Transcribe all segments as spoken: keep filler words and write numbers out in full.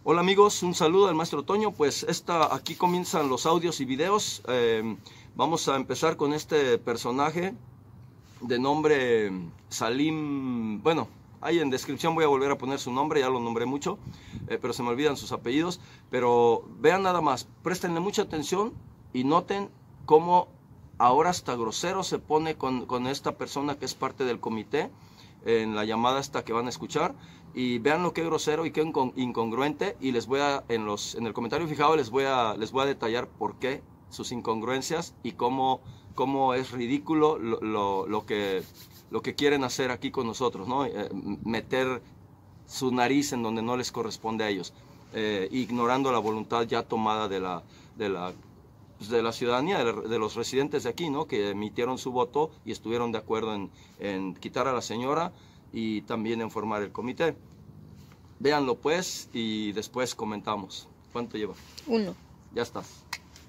Hola amigos, un saludo del maestro Toño. Pues esta, aquí comienzan los audios y videos. Eh, vamos a empezar con este personaje de nombre Salim. Bueno, ahí en descripción voy a volver a poner su nombre, ya lo nombré mucho, eh, pero se me olvidan sus apellidos. Pero vean nada más, préstenle mucha atención y noten cómo ahora hasta grosero se pone con, con esta persona que es parte del comité en la llamada esta que van a escuchar. Y vean lo que grosero y qué incongruente, y les voy a, en los en el comentario fijado les voy a les voy a detallar por qué sus incongruencias y cómo, cómo es ridículo lo, lo, lo que lo que quieren hacer aquí con nosotros, ¿no? Eh, meter su nariz en donde no les corresponde a ellos, eh, ignorando la voluntad ya tomada de la de la de la ciudadanía, de, de los residentes de aquí, ¿no? Que emitieron su voto y estuvieron de acuerdo en, en quitar a la señora y también en formar el comité. Véanlo pues y después comentamos. ¿Cuánto lleva? Uno. Ya estás.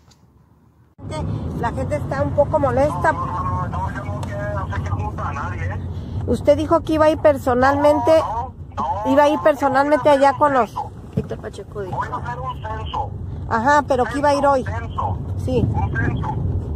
La gente está un poco molesta. No, no, no, yo no quiero, no sé qué junta a nadie, ¿eh? Usted dijo que iba a ir personalmente, No, no, iba a ir personalmente allá con los... Víctor Pacheco dijo. Voy a hacer un censo. Ajá, pero que iba a ir hoy. Censo. Sí, Un censo.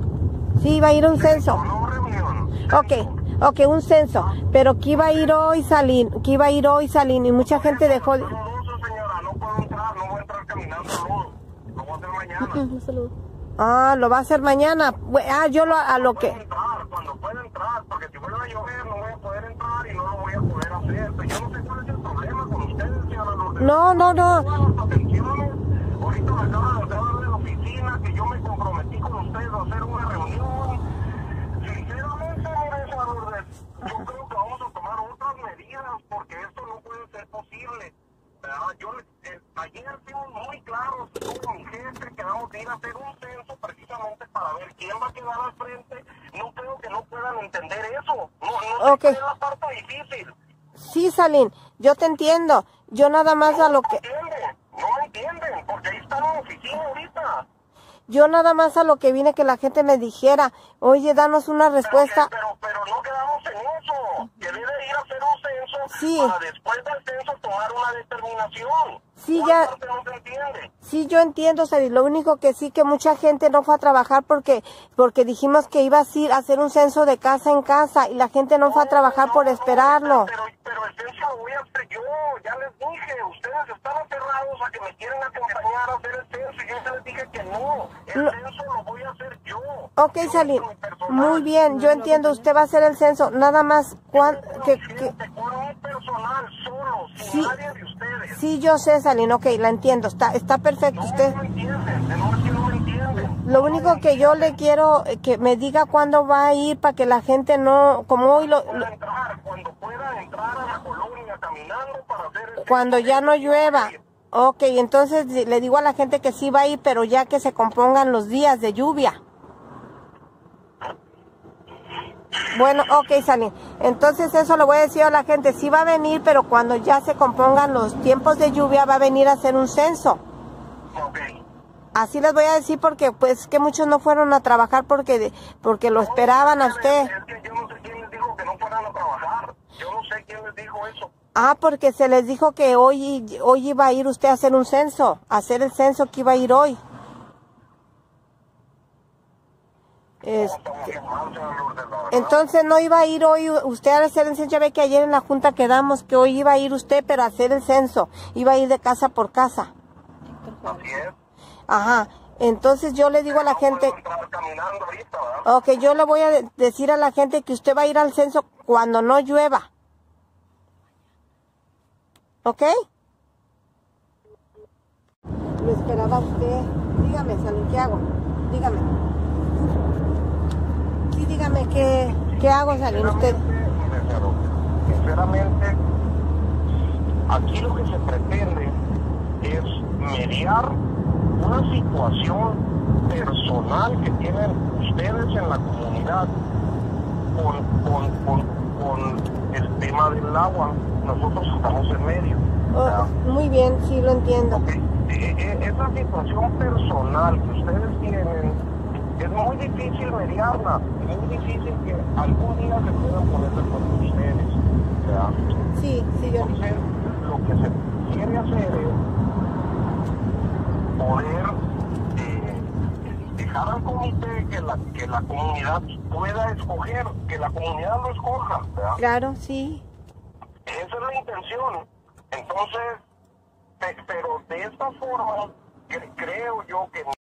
sí, iba a ir a un censo. No reunión. Ok, ok, un censo. Pero que iba a ir hoy, Salín, que iba a ir hoy, Salín, y mucha gente dejó... No, no, señora, no puedo entrar, no voy a entrar caminando, no. Lo voy a hacer mañana. Un saludo. Ah, lo va a hacer mañana. Bu- Ah, yo lo, a lo que... Puedo entrar, cuando pueda entrar, porque si vuelve a llover no voy a poder entrar y no lo voy a poder hacer. Pero yo no sé cuál es el problema con ustedes, señora Lourdes. No, no, no. Todas las atenciones. Ahorita me acaban de hablar de la oficina que yo me comprometí con ustedes a hacer una reunión. Sinceramente, mire, señora Lourdes, yo creo que vamos a tomar otras medidas porque esto no puede ser posible. ¿Verdad? Yo, eh, ayer fuimos muy claros, con mi jefe, que vamos a ir a hacer un censo precisamente para ver quién va a quedar al frente. No creo que no puedan entender eso. No, no sé Ok. cuál es la parte difícil. Sí, Salín, yo te entiendo. Yo nada más a lo que... ¿Entienden? No me entienden, porque ahí están en la oficina ahorita. Yo nada más a lo que vine que la gente me dijera, oye, danos una respuesta. Pero, pero, pero no quedamos en eso. Que debe ir a hacer un censo Sí. para después del censo tomar una determinación. Sí, ¿Cuál ya- parte no se entiende? Sí, yo entiendo, Salín. Lo único que sí que mucha gente no fue a trabajar porque porque dijimos que iba a ir a hacer un censo de casa en casa y la gente no fue a trabajar por esperarlo. Pero, pero el censo lo voy a hacer yo, ya les dije, ustedes están aferrados a que me quieren acompañar a hacer el censo y yo ya les dije que no, el No. censo lo voy a hacer yo. Ok, Yo Salín. con mi personal. Muy bien, yo entiendo. Usted va a hacer el censo. Nada más cuan, que, que, Gente, con mi personal solo, sin Sí. nadie de ustedes. sí, yo sé, Salín. Ok, la entiendo. Está está perfecto. No, Usted. no me entienden, de no es que no me entienden. Lo único que yo le quiero eh, que me diga cuándo va a ir para que la gente no, como hoy lo, lo- Pueda entrar, cuando pueda entrar a la colonia caminando para hacer el cuando ya no llueva. Ok, entonces le digo a la gente que sí va a ir, pero ya que se compongan los días de lluvia. Bueno, ok, Salín. Entonces eso le voy a decir a la gente, sí va a venir, pero cuando ya se compongan los tiempos de lluvia va a venir a hacer un censo. Ok. Así les voy a decir porque pues que muchos no fueron a trabajar porque de- porque lo esperaban a usted. Es que yo no sé quién les dijo que no fueran a trabajar. Yo no sé quién les dijo eso. Ah, porque se les dijo que hoy, hoy iba a ir usted a hacer un censo, a hacer el censo que iba a ir hoy. Es- Estamos bien mal, señor Lourdes, la verdad. entonces no iba a ir hoy usted a hacer el censo. Ya ve que ayer en la junta quedamos que hoy iba a ir usted, pero a hacer el censo. Iba a ir de casa por casa. Así es. Ajá. Entonces yo le digo a la No gente, puedo entrar caminando ahorita, ¿verdad? ok, yo le voy a de- decir a la gente que usted va a ir al censo cuando no llueva. ¿Ok? Lo esperaba usted. Dígame, Salín, ¿qué hago? Dígame. Sí, dígame, ¿qué, qué hago, Salín? Usted... Sinceramente, mire, señor, sinceramente, aquí lo que se pretende es mediar una situación personal que tienen ustedes en la comunidad con, con, con, con el tema del agua. Nosotros estamos en medio. Oh, ¿verdad? muy bien, sí, lo entiendo. Ok, eh, eh, esa situación personal que ustedes tienen es muy difícil mediarla, es muy difícil que algún día se puedan poner de acuerdo ustedes, ¿verdad? Sí, sí, yo... Entonces, lo que se quiere hacer es dejar al comité que la, que la comunidad pueda escoger, que la comunidad lo escoja, ¿verdad? Claro, sí. Esa es la intención. Entonces, pe- pero de esta forma, cre- creo yo que